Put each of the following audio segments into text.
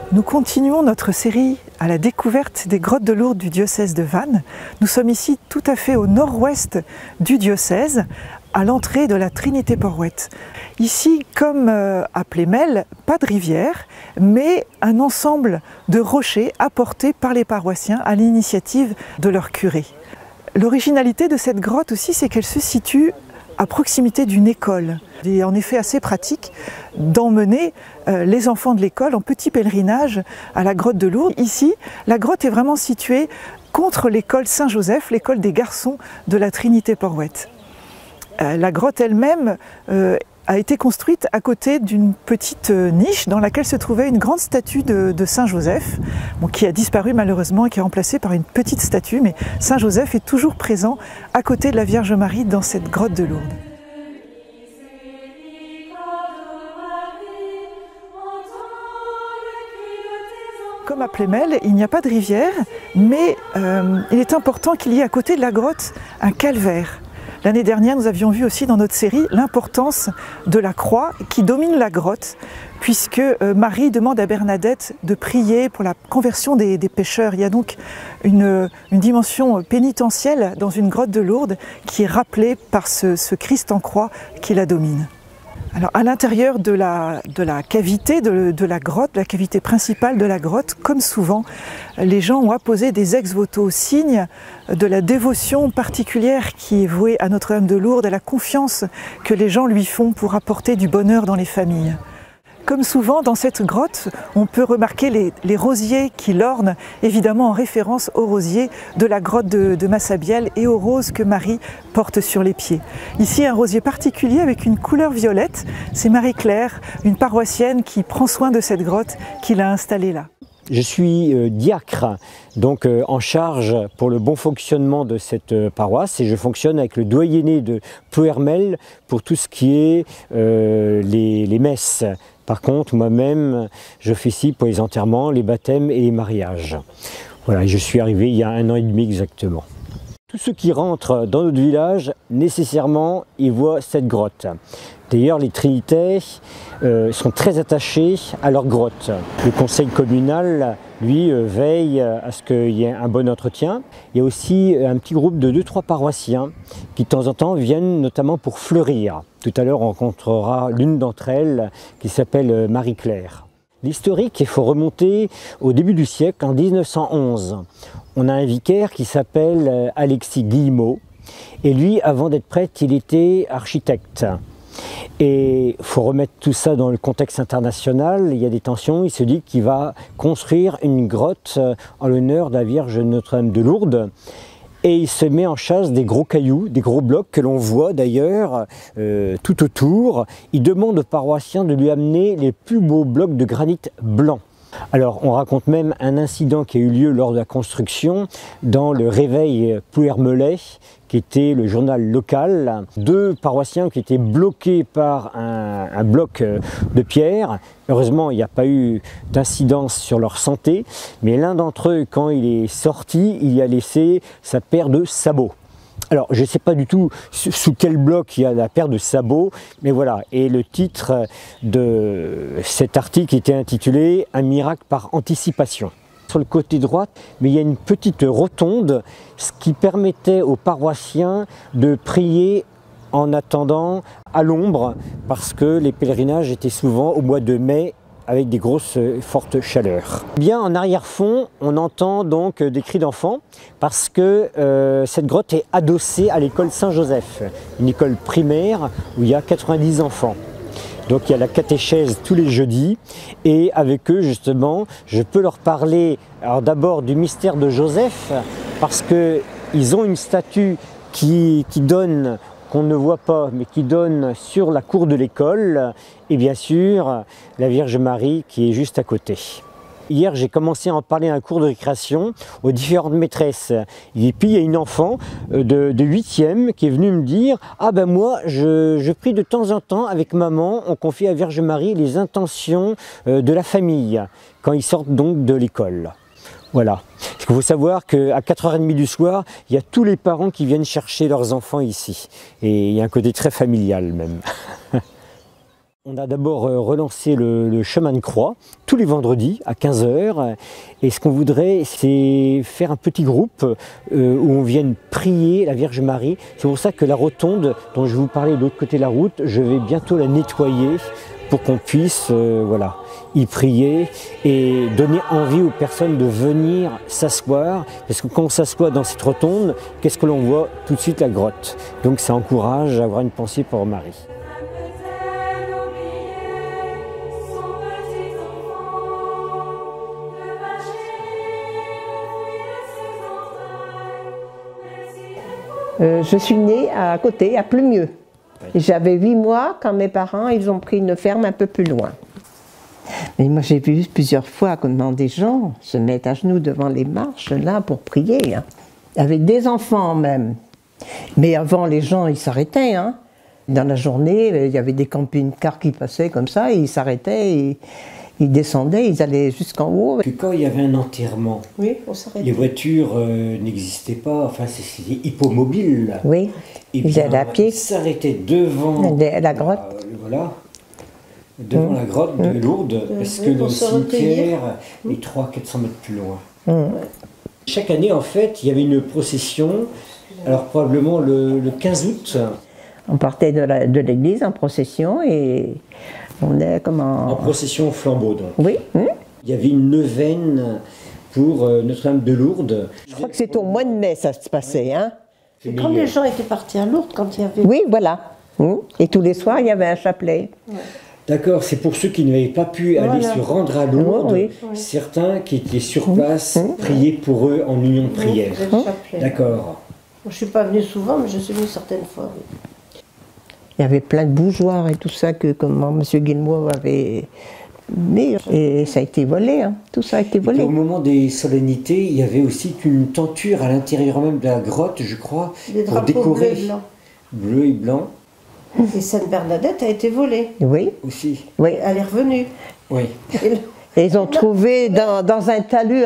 Nous continuons notre série à la découverte des grottes de Lourdes du diocèse de Vannes. Nous sommes ici tout à fait au nord-ouest du diocèse, à l'entrée de la Trinité-Porrouët. Ici, comme à Plémel, pas de rivière, mais un ensemble de rochers apportés par les paroissiens à l'initiative de leur curé. L'originalité de cette grotte aussi, c'est qu'elle se situe à proximité d'une école. Il est en effet assez pratique d'emmener les enfants de l'école en petit pèlerinage à la grotte de Lourdes. Ici, la grotte est vraiment située contre l'école Saint-Joseph, l'école des garçons de la Trinité-Porrouët. La grotte elle-même a été construite à côté d'une petite niche dans laquelle se trouvait une grande statue de Saint-Joseph, qui a disparu malheureusement et qui est remplacée par une petite statue, mais Saint-Joseph est toujours présent à côté de la Vierge Marie dans cette grotte de Lourdes. Comme à Plémel, il n'y a pas de rivière, mais il est important qu'il y ait à côté de la grotte un calvaire. L'année dernière, nous avions vu aussi dans notre série l'importance de la croix qui domine la grotte, puisque Marie demande à Bernadette de prier pour la conversion des pécheurs. Il y a donc une dimension pénitentielle dans une grotte de Lourdes qui est rappelée par ce Christ en croix qui la domine. Alors, à l'intérieur de la cavité de la grotte, la cavité principale de la grotte, comme souvent, les gens ont apposé des ex-voto, signe de la dévotion particulière qui est vouée à Notre-Dame de Lourdes, à la confiance que les gens lui font pour apporter du bonheur dans les familles. Comme souvent dans cette grotte, on peut remarquer les rosiers qui l'ornent, évidemment en référence aux rosiers de la grotte de Massabielle et aux roses que Marie porte sur les pieds. Ici, un rosier particulier avec une couleur violette, c'est Marie-Claire, une paroissienne qui prend soin de cette grotte, qui l'a installée là. Je suis diacre, donc en charge pour le bon fonctionnement de cette paroisse, et je fonctionne avec le doyenné de Plouermel pour tout ce qui est les messes. Par contre, moi-même, j'officie pour les enterrements, les baptêmes et les mariages. Voilà, je suis arrivé il y a 1 an et demi exactement. Tous ceux qui rentrent dans notre village, nécessairement, ils voient cette grotte. D'ailleurs, les Trinités sont très attachés à leur grotte. Le conseil communal, lui, veille à ce qu'il y ait un bon entretien. Il y a aussi un petit groupe de 2-3 paroissiens qui, de temps en temps, viennent notamment pour fleurir. Tout à l'heure, on rencontrera l'une d'entre elles qui s'appelle Marie-Claire. L'historique, il faut remonter au début du siècle, en 1911. On a un vicaire qui s'appelle Alexis Guillemot. Et lui, avant d'être prêtre, il était architecte. Et il faut remettre tout ça dans le contexte international, il y a des tensions, il se dit qu'il va construire une grotte en l'honneur de la Vierge Notre-Dame de Lourdes. Et il se met en chasse des gros cailloux, des gros blocs que l'on voit d'ailleurs tout autour. Il demande aux paroissiens de lui amener les plus beaux blocs de granit blanc. Alors on raconte même un incident qui a eu lieu lors de la construction dans le Réveil Plouermelais, qui était le journal local. 2 paroissiens qui étaient bloqués par un bloc de pierre. Heureusement, il n'y a pas eu d'incidence sur leur santé, mais l'un d'entre eux, quand il est sorti, il y a laissé sa paire de sabots. Alors, je ne sais pas du tout sous quel bloc il y a la paire de sabots, mais voilà. Et le titre de cet article était intitulé « Un miracle par anticipation ». Sur le côté droit, mais il y a une petite rotonde, ce qui permettait aux paroissiens de prier en attendant à l'ombre, parce que les pèlerinages étaient souvent au mois de mai, avec des grosses fortes chaleurs. Bien en arrière-fond, on entend donc des cris d'enfants parce que cette grotte est adossée à l'école Saint-Joseph, une école primaire où il y a 90 enfants. Donc il y a la catéchèse tous les jeudis et avec eux justement, je peux leur parler alors d'abord du mystère de Joseph parce qu'ils ont une statue qui donne qu'on ne voit pas, mais qui donne sur la cour de l'école, et bien sûr, la Vierge Marie qui est juste à côté. Hier, j'ai commencé à en parler à un cours de récréation aux différentes maîtresses. Et puis, il y a une enfant de 8e qui est venue me dire « Ah ben moi, je prie de temps en temps avec maman, on confie à la Vierge Marie les intentions de la famille, quand ils sortent donc de l'école. » Voilà. Il faut savoir qu'à 4h30 du soir, il y a tous les parents qui viennent chercher leurs enfants ici. Et il y a un côté très familial même. On On a d'abord relancé le chemin de croix tous les vendredis à 15 h. Et ce qu'on voudrait, c'est faire un petit groupe où on vienne prier la Vierge Marie. C'est pour ça que la rotonde dont je vous parlais de l'autre côté de la route, je vais bientôt la nettoyer pour qu'on puisse voilà, y prier et donner envie aux personnes de venir s'asseoir. Parce que quand on s'assoit dans cette rotonde, qu'est-ce que l'on voit? Tout de suite la grotte. Donc ça encourage à avoir une pensée pour Marie. Je suis née à côté, à Plemieux. J'avais 8 mois quand mes parents ils ont pris une ferme un peu plus loin. Mais moi j'ai vu plusieurs fois comment des gens se mettent à genoux devant les marches là pour prier, hein. Avec des enfants même. Mais avant les gens ils s'arrêtaient. Hein. Dans la journée il y avait des camping-cars qui passaient comme ça et ils s'arrêtaient. Et ils descendaient, ils allaient jusqu'en haut. Que quand il y avait un enterrement, oui, on s'arrêtait. Les voitures n'existaient pas, enfin c'était hippomobile. Oui, et ils allaient à pied. Ils s'arrêtaient devant la grotte. Voilà, devant la grotte de Lourdes, parce que le cimetière est 300-400 mètres plus loin. Chaque année, en fait, il y avait une procession, alors probablement le 15 août. On partait de l'église en procession et on est comme en procession au flambeau, donc. Oui. Il y avait une neuvaine pour Notre-Dame de Lourdes. Je crois que c'était au mois de mai ça se passait. Hein. Quand les gens étaient partis à Lourdes, quand il y avait... Oui, voilà. Et tous les soirs, il y avait un chapelet. Ouais. D'accord, c'est pour ceux qui n'avaient pas pu aller se rendre à Lourdes, certains qui étaient sur place priaient pour eux en union de prière. D'accord. Je ne suis pas venue souvent, mais je suis venue certaines fois. Oui. Il y avait plein de bougeoirs et tout ça que comment M. Guillemot avait mis et ça a été volé, hein. Tout ça a été volé. Au moment des solennités, il y avait aussi une tenture à l'intérieur même de la grotte, je crois, des pour décorer. Bleu et blanc. Bleu et blanc. Et Sainte Bernadette a été volée. Oui. Aussi. Oui. Elle est revenue. Oui. Et ils ont trouvé dans un talus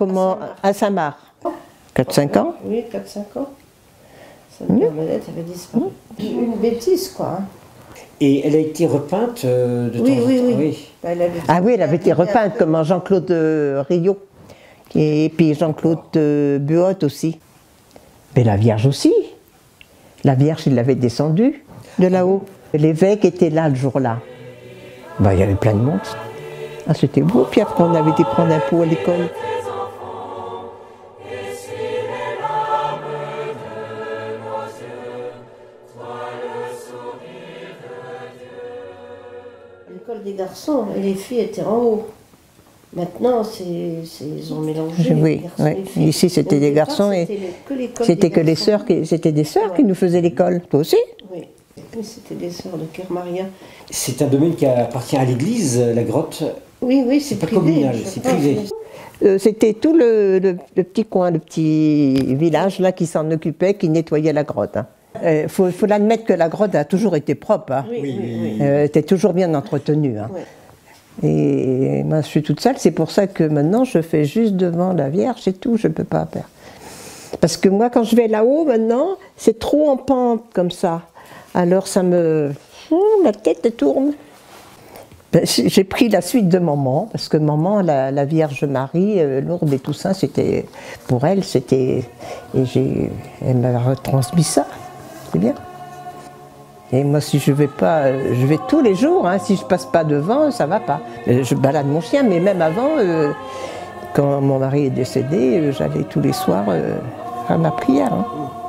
à Saint-Marc. 4-5 ans. Oui, 4-5 ans. Sainte Bernadette avait disparu. Une bêtise, quoi. Hein. Et elle a été repeinte de temps en temps. Oui. Elle avait été repeinte comme Jean-Claude Rio. Et puis Jean-Claude Buot aussi. Mais la Vierge aussi. La Vierge, il l'avait descendue de là-haut. L'évêque était là le jour-là. Il y avait plein de monde. Ah, c'était beau. Puis après, on avait été prendre un pot à l'école. L'école des garçons et les filles étaient en haut. Maintenant, ils ont mélangé. Oui. Ici, c'était des garçons et c'était que les sœurs, c'était des sœurs qui nous faisaient l'école. Toi aussi? Oui, c'était des sœurs de Kermaria. C'est un domaine qui appartient à l'église, la grotte. Oui, c'est pas privé, communal, c'est privé. C'était tout le petit coin, le petit village là qui s'en occupait, qui nettoyait la grotte. Hein. Faut l'admettre que la grotte a toujours été propre. Hein. Oui. Était toujours bien entretenue. Hein. Et moi, je suis toute seule. C'est pour ça que maintenant, je fais juste devant la Vierge, c'est tout. Je ne peux pas faire. Parce que moi, quand je vais là-haut, maintenant, c'est trop en pente comme ça. Alors, ça me... la tête tourne. J'ai pris la suite de maman, parce que maman, la Vierge Marie, Lourdes et tout ça, c'était... Pour elle, c'était... Et elle m'a retransmis ça. C'est bien. Et moi, si je vais pas, je vais tous les jours. Hein, si je passe pas devant, ça va pas. Je balade mon chien, mais même avant, quand mon mari est décédé, j'allais tous les soirs à ma prière. Hein.